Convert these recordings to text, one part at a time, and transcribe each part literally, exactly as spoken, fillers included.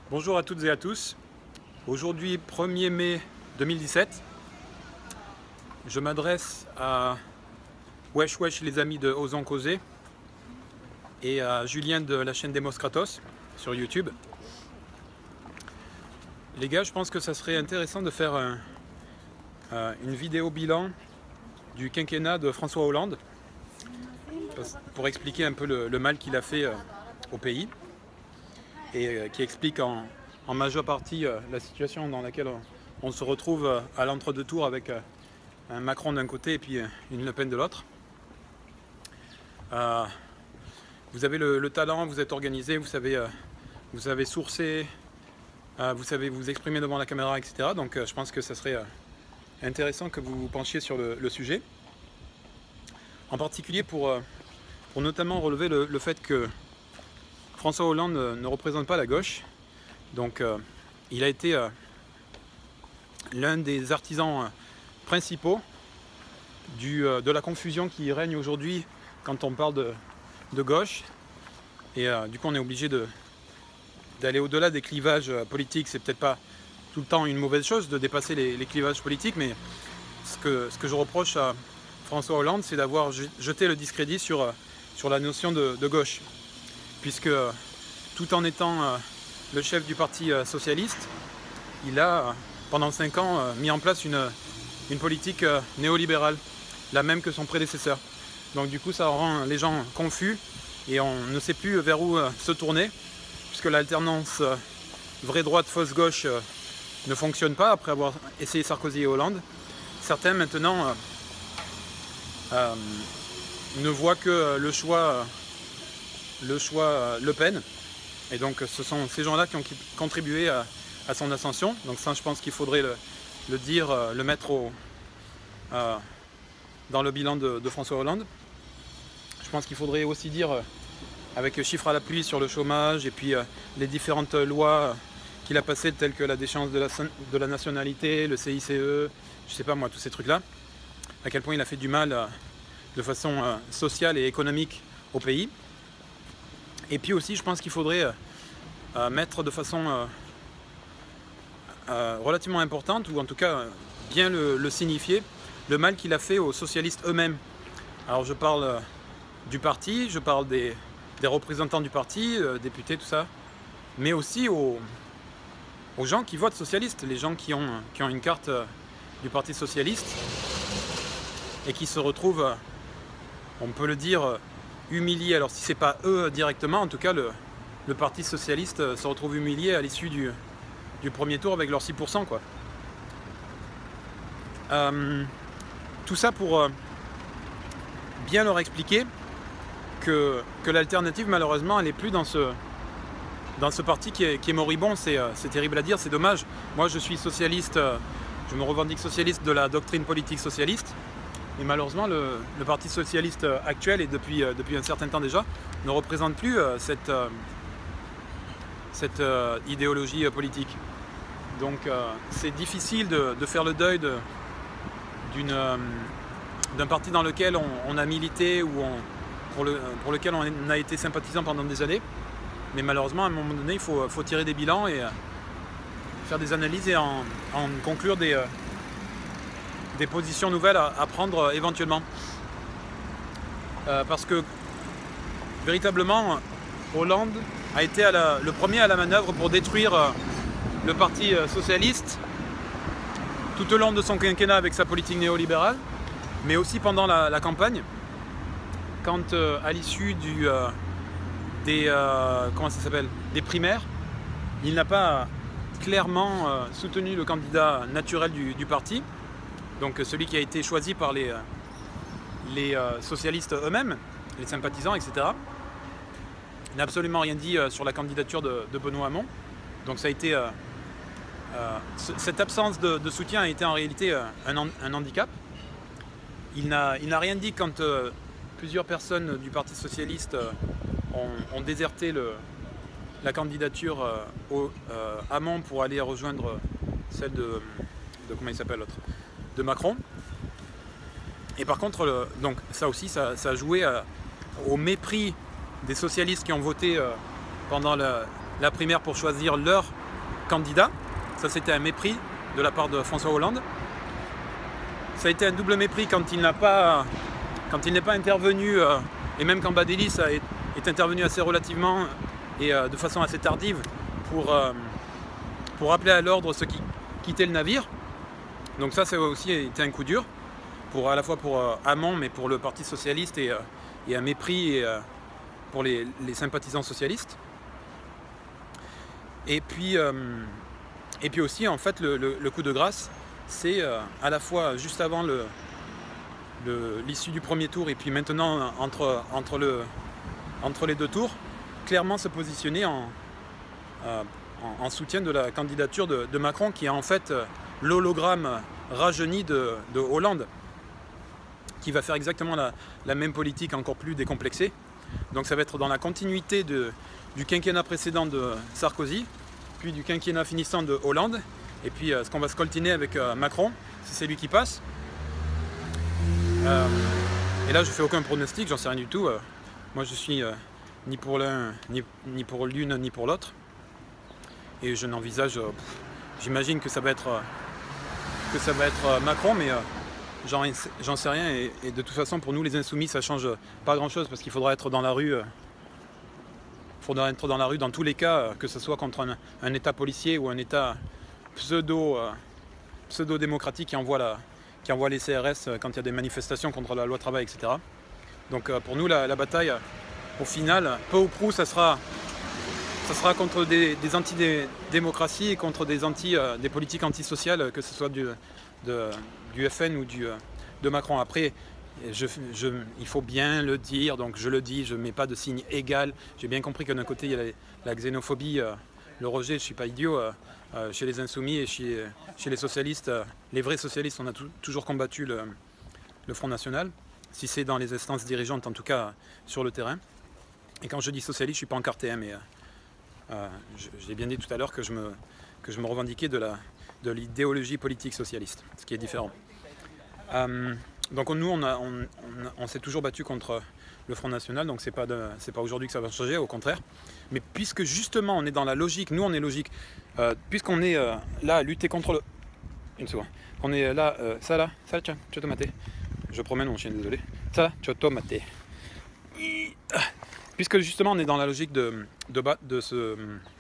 Bonjour à toutes et à tous. Aujourd'hui, premier mai deux mille dix-sept, je m'adresse à Wesh Wesh les amis de Osons Causer et à Julien de la chaîne Demos Kratos sur YouTube. Les gars, je pense que ça serait intéressant de faire un, euh, une vidéo bilan du quinquennat de François Hollande pour expliquer un peu le, le mal qu'il a fait euh, au pays et euh, qui explique en, en majeure partie euh, la situation dans laquelle on, on se retrouve euh, à l'entre-deux tours avec euh, un Macron d'un côté et puis euh, une Le Pen de l'autre. Euh, vous avez le, le talent, vous êtes organisé, vous savez, euh, vous savez sourcer, euh, vous savez vous exprimer devant la caméra, et cetera. Donc euh, je pense que ça serait euh, intéressant que vous vous penchiez sur le, le sujet. En particulier pour, euh, pour notamment relever le, le fait que François Hollande ne, ne représente pas la gauche. Donc euh, il a été euh, l'un des artisans euh, principaux du, euh, de la confusion qui règne aujourd'hui quand on parle de, de gauche. Et euh, du coup on est obligé de, d'aller au-delà des clivages euh, politiques. C'est peut-être pas tout le temps une mauvaise chose de dépasser les, les clivages politiques, mais ce que, ce que je reproche à François Hollande, c'est d'avoir jeté le discrédit sur, euh, sur la notion de, de gauche. Puisque euh, tout en étant euh, le chef du parti euh, socialiste, il a euh, pendant cinq ans euh, mis en place une, une politique euh, néolibérale, la même que son prédécesseur. Donc du coup ça rend les gens confus et on ne sait plus vers où euh, se tourner, puisque l'alternance euh, vraie droite, fausse gauche euh, ne fonctionne pas après avoir essayé Sarkozy et Hollande. Certains maintenant euh, euh, ne voient que le choix euh, le choix Le Pen, et donc ce sont ces gens-là qui ont contribué à, à son ascension. Donc ça, je pense qu'il faudrait le, le dire, le mettre au, euh, dans le bilan de, de François Hollande. Je pense qu'il faudrait aussi dire, avec chiffres à l'appui sur le chômage et puis euh, les différentes lois qu'il a passées, telles que la déchéance de la, de la nationalité, le C I C E, je sais pas moi, tous ces trucs-là, à quel point il a fait du mal euh, de façon euh, sociale et économique au pays. Et puis aussi, je pense qu'il faudrait euh, mettre de façon euh, euh, relativement importante, ou en tout cas euh, bien le, le signifier, le mal qu'il a fait aux socialistes eux-mêmes. Alors je parle euh, du parti, je parle des, des représentants du parti, euh, députés, tout ça, mais aussi aux, aux gens qui votent socialistes, les gens qui ont, qui ont une carte euh, du parti socialiste et qui se retrouvent, euh, on peut le dire, euh, humiliés. Alors si c'est pas eux directement, en tout cas le, le parti socialiste se retrouve humilié à l'issue du, du premier tour avec leurs six pour cent quoi. Euh, tout ça pour euh, bien leur expliquer que, que l'alternative malheureusement elle n'est plus dans ce, dans ce parti qui est, qui est moribond. C'est euh, terrible à dire, c'est dommage. Moi je suis socialiste, euh, je me revendique socialiste de la doctrine politique socialiste. Et malheureusement, le, le Parti Socialiste actuel, et depuis, euh, depuis un certain temps déjà, ne représente plus euh, cette, euh, cette euh, idéologie euh, politique. Donc euh, c'est difficile de, de faire le deuil de, d'une, euh, d'un parti dans lequel on, on a milité, ou on, pour, le, pour lequel on a été sympathisant pendant des années. Mais malheureusement, à un moment donné, il faut, faut tirer des bilans et euh, faire des analyses et en, en conclure des... Euh, des positions nouvelles à, à prendre euh, éventuellement. Euh, parce que véritablement, Hollande a été à la, le premier à la manœuvre pour détruire euh, le parti euh, socialiste tout au long de son quinquennat avec sa politique néolibérale, mais aussi pendant la, la campagne, quand euh, à l'issue du euh, des euh, comment ça s'appelle des primaires, il n'a pas clairement euh, soutenu le candidat naturel du, du parti. Donc celui qui a été choisi par les, les euh, socialistes eux-mêmes, les sympathisants, et cetera. Il n'a absolument rien dit euh, sur la candidature de, de Benoît Hamon. Donc ça a été, euh, euh, cette absence de, de soutien a été en réalité euh, un, un handicap. Il n'a rien dit quand euh, plusieurs personnes du Parti Socialiste euh, ont, ont déserté le, la candidature euh, au euh, Hamon pour aller rejoindre celle de, de comment il s'appelle l'autre de Macron. Et par contre, le, donc ça aussi, ça, ça a joué à, au mépris des socialistes qui ont voté euh, pendant la, la primaire pour choisir leur candidat. Ça, c'était un mépris de la part de François Hollande. Ça a été un double mépris quand il n'a pas, quand il n'est pas intervenu, euh, et même quand Badaïlis est, est intervenu assez relativement et euh, de façon assez tardive pour, euh, pour rappeler à l'ordre ceux qui quittaient le navire. Donc ça, ça a aussi été un coup dur, pour, à la fois pour euh, Hamon, mais pour le Parti Socialiste, et, euh, et un mépris et, euh, pour les, les sympathisants socialistes. Et puis, euh, et puis aussi, en fait, le, le, le coup de grâce, c'est euh, à la fois juste avant le, l'issue du premier tour et puis maintenant entre, entre, le, entre les deux tours, clairement se positionner en, euh, en, en soutien de la candidature de, de Macron, qui est en fait l'hologramme rajeuni de, de Hollande, qui va faire exactement la, la même politique encore plus décomplexée. Donc ça va être dans la continuité de, du quinquennat précédent de Sarkozy, puis du quinquennat finissant de Hollande, et puis euh, ce qu'on va scoltiner avec euh, Macron, si c'est lui qui passe. Euh, et là je fais aucun pronostic, j'en sais rien du tout. Euh, moi je suis euh, ni pour l'un, ni, ni pour l'une, ni pour l'autre. Et je n'envisage, euh, j'imagine que ça va être, euh, que ça va être euh, Macron, mais euh, j'en sais rien. Et, et de toute façon pour nous les insoumis ça change pas grand chose, parce qu'il faudra être dans la rue. Euh, faudra être dans la rue dans tous les cas, que ce soit contre un, un État policier ou un État pseudo, euh, pseudo-démocratique qui envoie, la, qui envoie les C R S quand il y a des manifestations contre la loi travail, et cetera. Donc euh, pour nous, la, la bataille, au final, peu ou prou, ça sera, ça sera contre des, des anti-démocraties et contre des, anti, euh, des politiques antisociales, que ce soit du, de, du F N ou du, de Macron. Après, Je, je, il faut bien le dire, donc je le dis, je ne mets pas de signe égal. J'ai bien compris que d'un côté il y a la, la xénophobie, euh, le rejet, je ne suis pas idiot, euh, euh, chez les insoumis et chez, chez les socialistes. Euh, les vrais socialistes, on a tout, toujours combattu le, le Front National, si c'est dans les instances dirigeantes, en tout cas sur le terrain. Et quand je dis socialiste, je ne suis pas encore T M, et euh, euh, j'ai bien dit tout à l'heure que, que je me revendiquais de l'idéologie politique socialiste, ce qui est différent. Euh, Donc nous, on, a, on, on, on s'est toujours battu contre le Front National, donc c'est pas, pas aujourd'hui que ça va changer, au contraire. Mais puisque justement on est dans la logique, nous on est logique, euh, puisqu'on est euh, là à lutter contre le... Une seconde. On est là, euh, ça là, ça là, tiens, tu vas tomate. Je promène mon chien, désolé. Ça là, tu vas tomate. Puisque justement on est dans la logique de, de, de, se,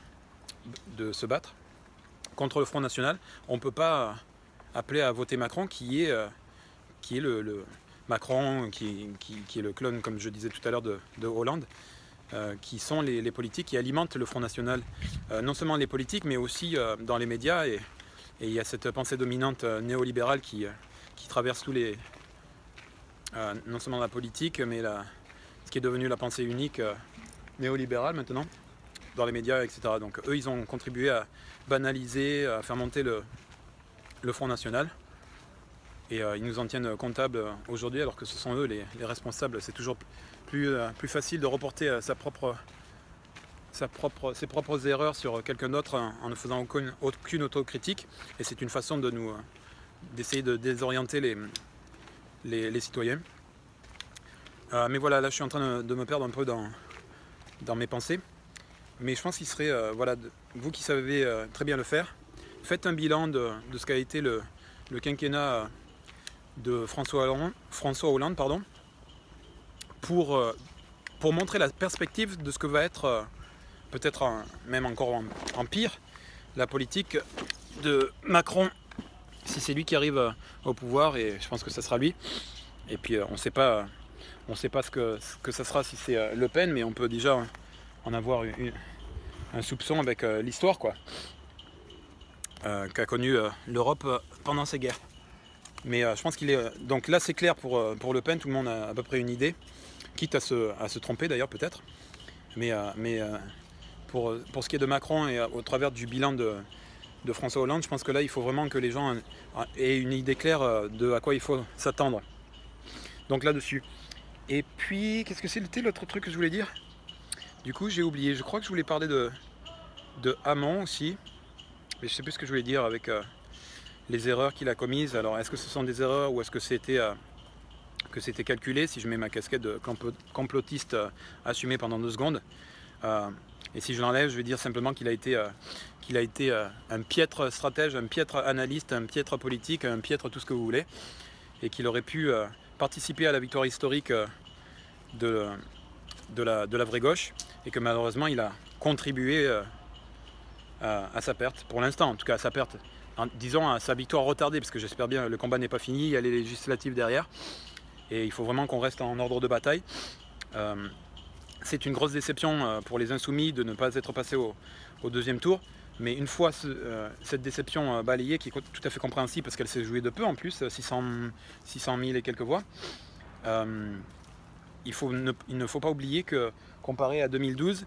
de se battre contre le Front National, on ne peut pas appeler à voter Macron qui est... Euh, qui est le, le Macron, qui, qui, qui est le clone, comme je disais tout à l'heure, de, de Hollande, euh, qui sont les, les politiques qui alimentent le Front National. Euh, non seulement les politiques, mais aussi euh, dans les médias. Et, et il y a cette pensée dominante euh, néolibérale qui, euh, qui traverse tous les... Euh, non seulement la politique, mais la, ce qui est devenu la pensée unique euh, néolibérale maintenant, dans les médias, et cetera. Donc eux, ils ont contribué à banaliser, à faire monter le, le Front National. Et euh, ils nous en tiennent comptables aujourd'hui, alors que ce sont eux les, les responsables. C'est toujours plus, euh, plus facile de reporter euh, sa propre, sa propre, ses propres erreurs sur quelqu'un d'autre en, en ne faisant aucune, aucune autocritique. Et c'est une façon de nous, euh, d'essayer de désorienter les, les, les citoyens. Euh, mais voilà, là je suis en train de, de me perdre un peu dans, dans mes pensées. Mais je pense qu'il serait, euh, voilà, de, vous qui savez euh, très bien le faire, faites un bilan de, de ce qu'a été le, le quinquennat euh, de François Hollande, François Hollande pardon, pour, euh, pour montrer la perspective de ce que va être, euh, peut-être même encore en, en pire, la politique de Macron, si c'est lui qui arrive euh, au pouvoir, et je pense que ça sera lui. Et puis euh, on ne sait pas, on sait pas ce, que, ce que ça sera si c'est euh, Le Pen, mais on peut déjà en avoir une, un soupçon avec euh, l'histoire, quoi, euh, qu'a connue euh, l'Europe euh, pendant ces guerres. Mais euh, je pense qu'il est... Euh, donc là c'est clair pour, euh, pour Le Pen, tout le monde a à peu près une idée, quitte à se, à se tromper d'ailleurs peut-être. Mais, euh, mais euh, pour, pour ce qui est de Macron et euh, au travers du bilan de, de François Hollande, je pense que là il faut vraiment que les gens aient une idée claire euh, de à quoi il faut s'attendre. Donc là-dessus. Et puis, qu'est-ce que c'était l'autre truc que je voulais dire? Du coup j'ai oublié, je crois que je voulais parler de, de Hamon aussi. Mais je sais plus ce que je voulais dire avec... Euh, les erreurs qu'il a commises. Alors est-ce que ce sont des erreurs ou est-ce que c'était euh, que c'était calculé, si je mets ma casquette de complotiste euh, assumée pendant deux secondes. Euh, Et si je l'enlève, je vais dire simplement qu'il a été, euh, qu'il a été euh, un piètre stratège, un piètre analyste, un piètre politique, un piètre tout ce que vous voulez, et qu'il aurait pu euh, participer à la victoire historique euh, de, de, la, de la vraie gauche, et que malheureusement il a contribué euh, à, à sa perte, pour l'instant en tout cas à sa perte, en, disons à sa victoire retardée, parce que j'espère bien le combat n'est pas fini, il y a les législatives derrière, et il faut vraiment qu'on reste en ordre de bataille. Euh, c'est une grosse déception pour les insoumis de ne pas être passés au, au deuxième tour, mais une fois ce, euh, cette déception balayée, qui est tout à fait compréhensible parce qu'elle s'est jouée de peu en plus, six cent mille et quelques voix, euh, il, faut ne, il ne faut pas oublier que comparé à deux mille douze,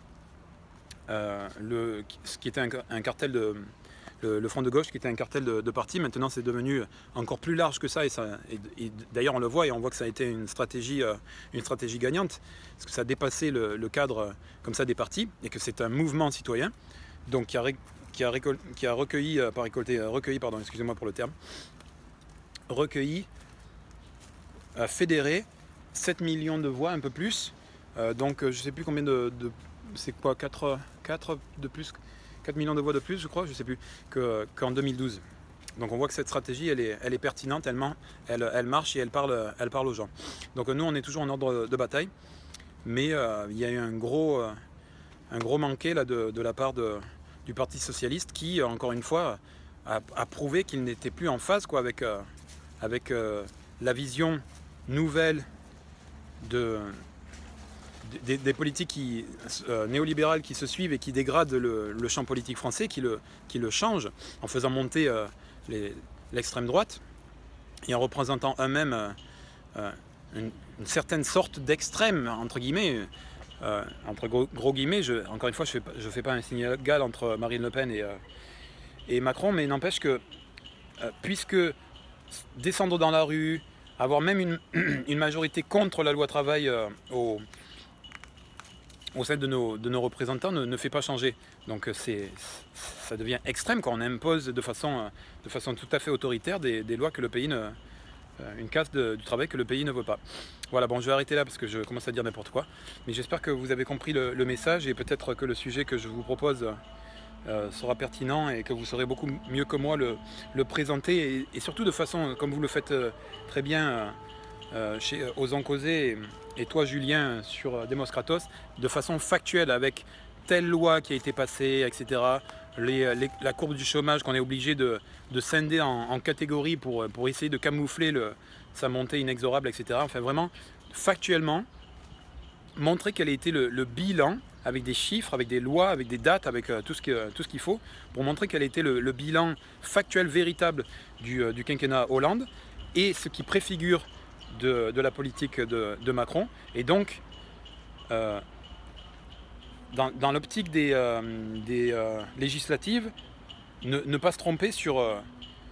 euh, le, ce qui était un, un cartel de... Le, le Front de gauche qui était un cartel de, de partis, maintenant c'est devenu encore plus large que ça, et, ça, et, et d'ailleurs on le voit et on voit que ça a été une stratégie, euh, une stratégie gagnante, parce que ça a dépassé le, le cadre euh, comme ça des partis, et que c'est un mouvement citoyen, donc qui a, qui a, récol, qui a recueilli, euh, pas récolté, euh, recueilli, pardon, excusez-moi pour le terme, recueilli, euh, fédéré sept millions de voix, un peu plus, euh, donc je sais plus combien de, de c'est quoi, quatre, quatre de plus, quatre millions de voix de plus, je crois, je ne sais plus, qu'en deux mille douze. Donc on voit que cette stratégie, elle est, elle est pertinente, elle, elle, elle marche et elle parle, elle parle aux gens. Donc nous, on est toujours en ordre de bataille, mais euh, il y a eu un gros, euh, un gros manqué là, de, de la part de, du Parti Socialiste qui, encore une fois, a, a prouvé qu'il n'était plus en phase quoi, avec, euh, avec euh, la vision nouvelle de... Des, des politiques qui, euh, néolibérales qui se suivent et qui dégradent le, le champ politique français, qui le, qui le changent en faisant monter euh, l'extrême droite et en représentant eux-mêmes euh, une, une certaine sorte d'extrême, entre guillemets, euh, entre gros, gros guillemets. Je, encore une fois, je ne fais, fais pas un signe égal entre Marine Le Pen et, euh, et Macron, mais n'empêche que, euh, puisque descendre dans la rue, avoir même une, une majorité contre la loi travail euh, au au sein de nos, de nos représentants ne, ne fait pas changer. Donc c'est, ça devient extrême quand on impose de façon, de façon tout à fait autoritaire des, des lois que le pays ne... une casse de, du travail que le pays ne veut pas. Voilà, bon, je vais arrêter là parce que je commence à dire n'importe quoi. Mais j'espère que vous avez compris le, le message, et peut-être que le sujet que je vous propose euh, sera pertinent et que vous saurez beaucoup mieux que moi le, le présenter, et, et surtout de façon, comme vous le faites euh, très bien euh, euh, chez euh, Osons Causer, et, et toi Julien sur euh, Demos Kratos, de façon factuelle, avec telle loi qui a été passée, et cetera. Les, les, la courbe du chômage qu'on est obligé de, de scinder en, en catégories pour, pour essayer de camoufler le, sa montée inexorable, et cetera. Enfin vraiment, factuellement, montrer quel a été le, le bilan, avec des chiffres, avec des lois, avec des dates, avec euh, tout ce que, tout ce qu'il faut, pour montrer quel a été le, le bilan factuel, véritable du, euh, du quinquennat Hollande, et ce qui préfigure de, de la politique de, de Macron. Et donc, euh, dans, dans l'optique des, euh, des euh, législatives, ne, ne pas se tromper sur... Euh,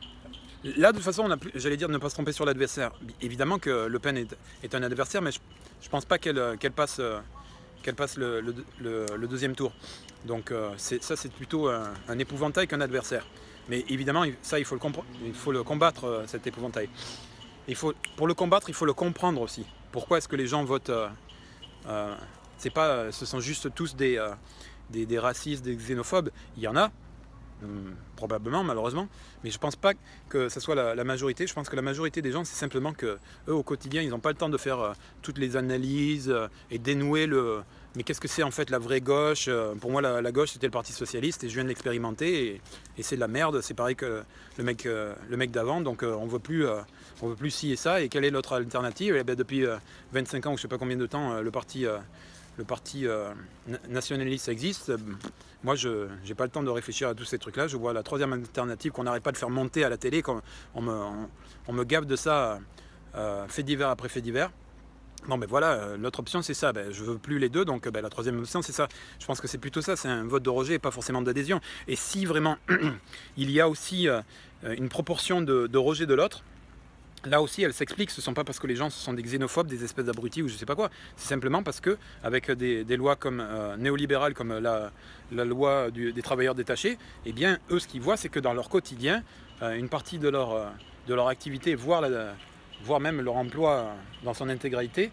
là, de toute façon, j'allais dire ne pas se tromper sur l'adversaire. Évidemment que Le Pen est, est un adversaire, mais je ne pense pas qu'elle qu'elle passe, euh, qu'elle passe le, le, le, le deuxième tour. Donc euh, ça, c'est plutôt un, un épouvantail qu'un adversaire. Mais évidemment, ça, il faut le, il faut le combattre, euh, cet épouvantail. Il faut, pour le combattre, il faut le comprendre aussi. Pourquoi est-ce que les gens votent euh, euh, c'est pas, ce sont juste tous des, euh, des, des racistes, des xénophobes. Il y en a, hum, probablement, malheureusement, mais je pense pas que ce soit la, la majorité. Je pense que la majorité des gens, c'est simplement que eux, au quotidien, ils n'ont pas le temps de faire euh, toutes les analyses euh, et dénouer le... Mais qu'est-ce que c'est en fait la vraie gauche? euh, Pour moi, la, la gauche, c'était le Parti Socialiste, et je viens de l'expérimenter, et, et c'est de la merde. C'est pareil que le mec, euh, le mec d'avant, donc euh, on veut plus... Euh, on veut plus ci et ça. Et quelle est l'autre alternative? Et bien, depuis euh, vingt-cinq ans, ou je sais pas combien de temps, euh, le parti... Euh, le parti euh, nationaliste existe. Moi, je n'ai pas le temps de réfléchir à tous ces trucs-là. Je vois la troisième alternative qu'on n'arrête pas de faire monter à la télé. On, on, me, on, on me gave de ça, euh, fait divers après fait divers. Bon, ben voilà, euh, l'autre option, c'est ça. Ben, je veux plus les deux, donc ben, la troisième option, c'est ça. Je pense que c'est plutôt ça. C'est un vote de rejet et pas forcément d'adhésion. Et si vraiment il y a aussi euh, une proportion de, de rejet de l'autre, là aussi, elle s'explique. Ce ne sont pas parce que les gens ce sont des xénophobes, des espèces d'abrutis ou je ne sais pas quoi. C'est simplement parce que, avec des, des lois comme euh, néolibérales, comme la, la loi du, des travailleurs détachés, eh bien, eux, ce qu'ils voient, c'est que dans leur quotidien, euh, une partie de leur, euh, de leur activité, voire, la, voire même leur emploi dans son intégralité,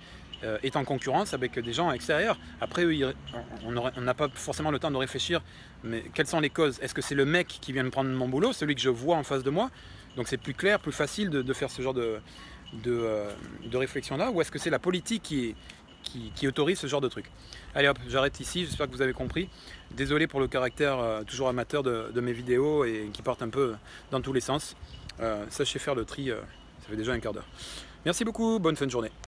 euh, est en concurrence avec des gens extérieurs. Après, eux, ils, on n'a pas forcément le temps de réfléchir, mais quelles sont les causes? Est-ce que c'est le mec qui vient de prendre mon boulot, celui que je vois en face de moi? Donc c'est plus clair, plus facile de, de faire ce genre de, de, euh, de réflexion-là, ou est-ce que c'est la politique qui, qui, qui autorise ce genre de truc? Allez hop, j'arrête ici, j'espère que vous avez compris. Désolé pour le caractère euh, toujours amateur de, de mes vidéos et qui partent un peu dans tous les sens. Euh, sachez faire le tri, euh, ça fait déjà un quart d'heure. Merci beaucoup, bonne fin de journée.